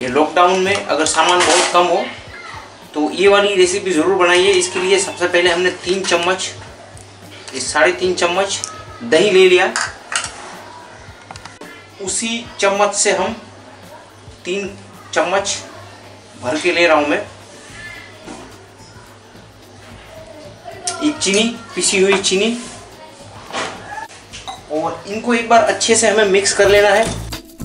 ये लॉकडाउन में अगर सामान बहुत कम हो तो ये वाली रेसिपी ज़रूर बनाइए। इसके लिए सबसे पहले हमने 3 चम्मच, ये 3.5 चम्मच दही ले लिया। उसी चम्मच से हम 3 चम्मच भर के ले रहा हूँ मैं। ये चीनी, पिसी हुई चीनी, और इनको एक बार अच्छे से हमें मिक्स कर लेना है।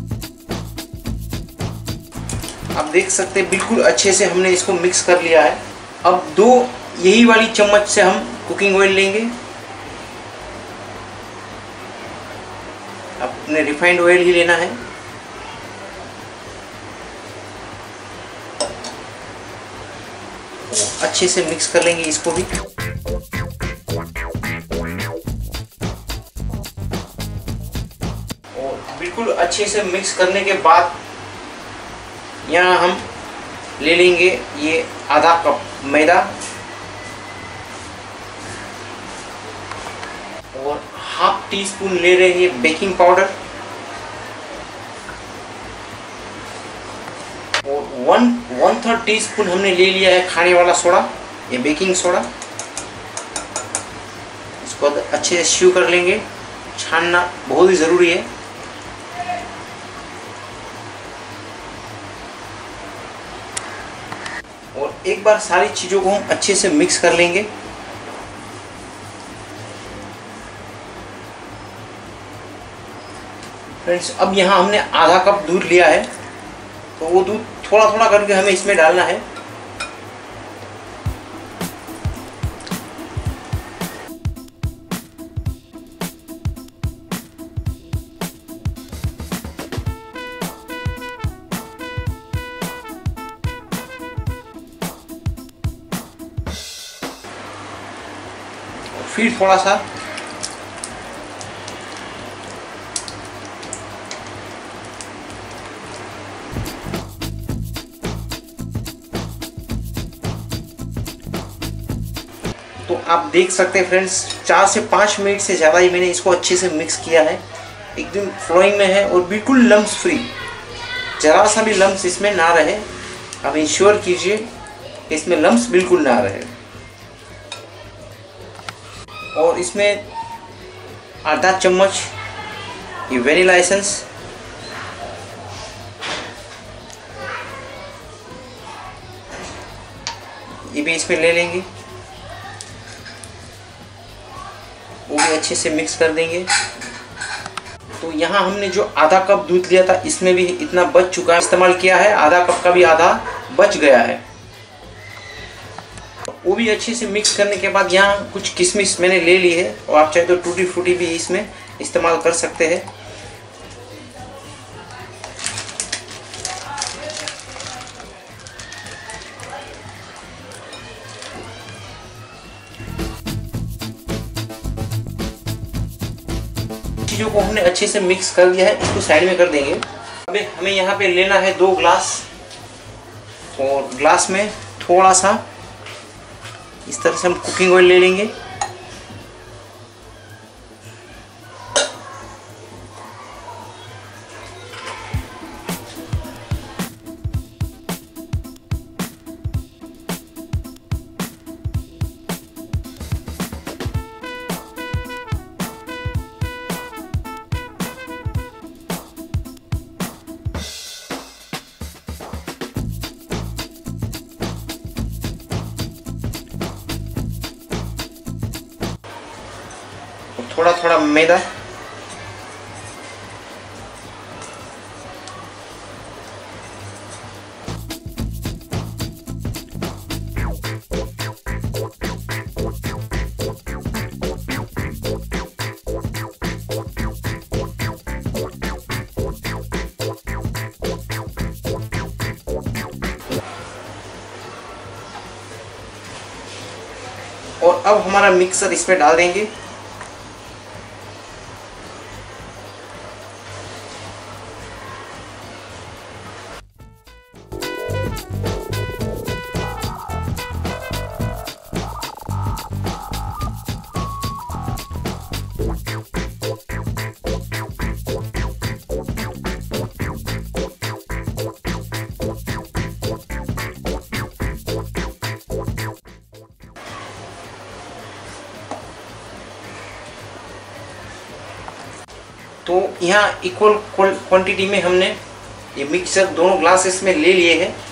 आप देख सकते हैं बिल्कुल अच्छे से हमने इसको मिक्स कर लिया है। अब 2 यही वाली चम्मच से हम कुकिंग ऑयल लेंगे। अपने रिफाइंड ऑयल ही लेना है। अच्छे से मिक्स कर लेंगे इसको भी। और बिल्कुल अच्छे से मिक्स करने के बाद यहाँ हम ले लेंगे ये आधा कप मैदा और हाफ टी स्पून ले रहे हैं बेकिंग पाउडर और 1/3 टीस्पून हमने ले लिया है खाने वाला सोडा, ये बेकिंग सोडा। इसको अच्छे से स्यू कर लेंगे। छानना बहुत ही ज़रूरी है। और एक बार सारी चीज़ों को हम अच्छे से मिक्स कर लेंगे। फ्रेंड्स, अब यहाँ हमने आधा कप दूध लिया है, तो वो दूध थोड़ा थोड़ा करके हमें इसमें डालना है। फिर थोड़ा सा तो आप देख सकते हैं फ्रेंड्स, 4 से 5 मिनट से ज़्यादा ही मैंने इसको अच्छे से मिक्स किया है। एकदम फ्लोइंग में है और बिल्कुल लम्स फ्री, जरा सा भी लम्स इसमें ना रहे। आप इंश्योर कीजिए इसमें लम्स बिल्कुल ना रहे। और इसमें आधा चम्मच ये वेनिला एसेंस, ये भी इसमें ले लेंगे। वो भी अच्छे से मिक्स कर देंगे। तो यहाँ हमने जो आधा कप दूध लिया था इसमें भी इतना बच चुका है, इस्तेमाल किया है। आधा कप का भी आधा बच गया है। वो भी अच्छे से मिक्स करने के बाद यहाँ कुछ किशमिश मैंने ले ली है, और आप चाहे तो टूटी फ्रूटी भी इसमें इस्तेमाल कर सकते हैं। चीज़ों को हमने अच्छे से मिक्स कर दिया है, इसको साइड में कर देंगे। अब हमें यहाँ पे लेना है 2 ग्लास, और ग्लास में थोड़ा सा इस तरह से हम कुकिंग ऑयल ले लेंगे। थोड़ा थोड़ा मैदा, और अब हमारा मिक्सर इसमें डाल देंगे। तो यहाँ इक्वल क्वांटिटी में हमने ये मिक्सचर दोनों ग्लासेस में ले लिए हैं।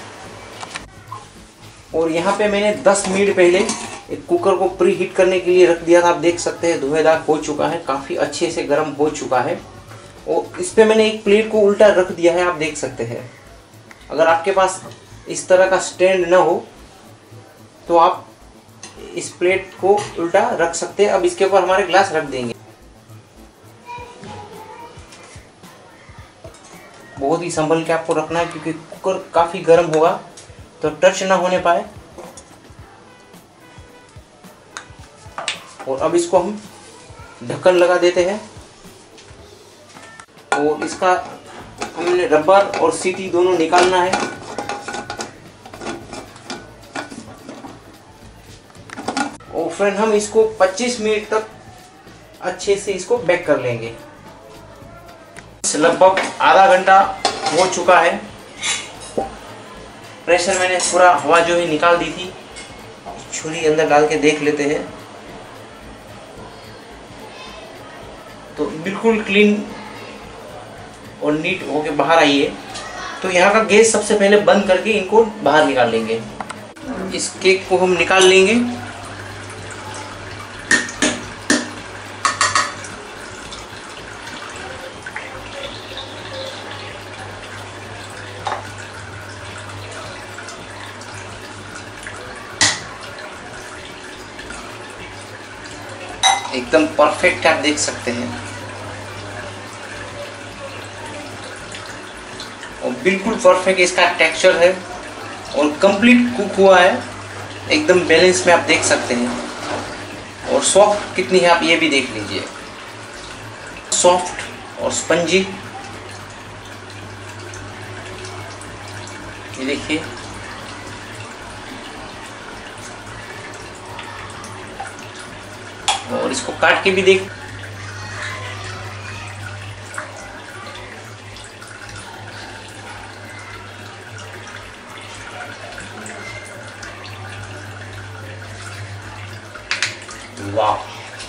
और यहाँ पे मैंने 10 मिनट पहले एक कुकर को प्री हीट करने के लिए रख दिया था। आप देख सकते हैं धुएंधार हो चुका है, काफ़ी अच्छे से गर्म हो चुका है। और इस पे मैंने एक प्लेट को उल्टा रख दिया है, आप देख सकते हैं। अगर आपके पास इस तरह का स्टैंड ना हो तो आप इस प्लेट को उल्टा रख सकते हैं। अब इसके ऊपर हमारे ग्लास रख देंगे। बहुत ही संभल के आपको रखना है क्योंकि कुकर काफ़ी गर्म होगा, तो टच ना होने पाए। और अब इसको हम ढक्कन लगा देते हैं और इसका हमने रबर और सीटी दोनों निकालना है। और फ्रेंड हम इसको 25 मिनट तक अच्छे से इसको बेक कर लेंगे। लगभग आधा घंटा हो चुका है। प्रेशर मैंने पूरा हवा जो है निकाल दी थी। छुरी अंदर डाल के देख लेते हैं तो बिल्कुल क्लीन और नीट होके बाहर आई है। तो यहाँ का गैस सबसे पहले बंद करके इनको बाहर निकाल लेंगे। इस केक को हम निकाल लेंगे। एकदम परफेक्ट आप देख सकते हैं और बिल्कुल परफेक्ट इसका टेक्सचर है और कंप्लीट कुक हुआ है, एकदम बैलेंस में आप देख सकते हैं। और सॉफ्ट कितनी है आप ये भी देख लीजिए, सॉफ्ट और स्पंजी। ये देखिए और इसको काट के भी देख। वाह,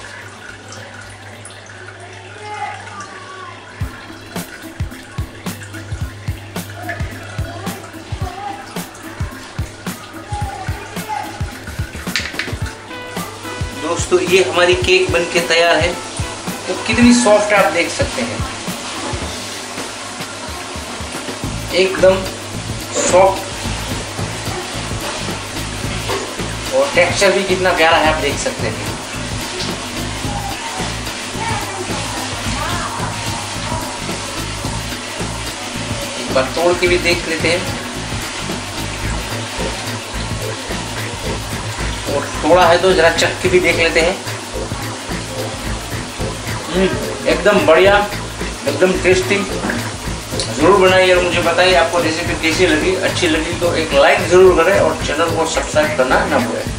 दोस्तों ये हमारी केक बनके तैयार है। तो कितनी सॉफ्ट आप देख सकते हैं, एकदम सॉफ्ट और टेक्सचर भी कितना प्यारा है आप देख सकते हैं। एक बार तोड़ के भी देख लेते हैं। और थोड़ा है तो जरा चख के भी देख लेते हैं। एकदम बढ़िया, एकदम टेस्टी। ज़रूर बनाइए और मुझे बताइए आपको रेसिपी कैसी लगी। अच्छी लगी तो एक लाइक ज़रूर करें और चैनल को सब्सक्राइब करना ना भूलें।